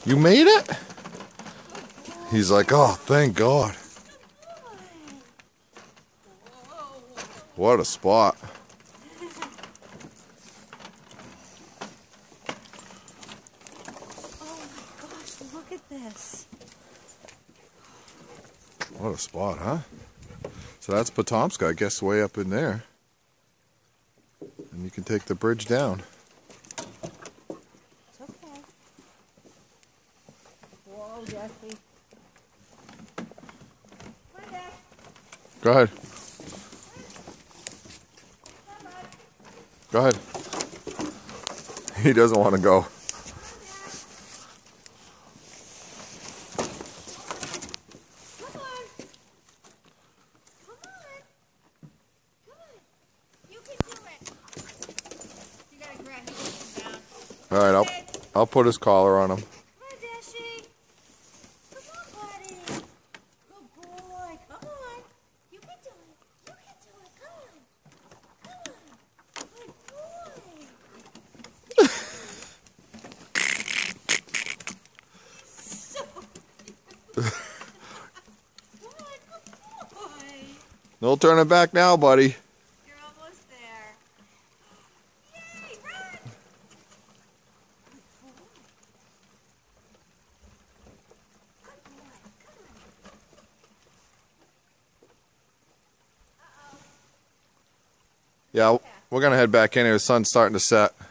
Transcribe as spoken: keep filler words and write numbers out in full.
You made it? He's like, oh, thank God. What a spot. Oh my gosh, look at this. What a spot, huh? So that's Potomska, I guess, way up in there. And you can take the bridge down. It's okay. Whoa, Jesse. Come on, Dad. Go ahead. Go ahead. He doesn't want to go. All right, I'll I'll put his collar on him. Come on, Dashy. Come on, buddy. Good boy. Come on. You can do it. You can do it. Come on. Come on. Good boy. So cute. Come on, good boy. No turning back now, buddy. You're almost there. Yay, run. Yeah, we're gonna head back in here. The sun's starting to set.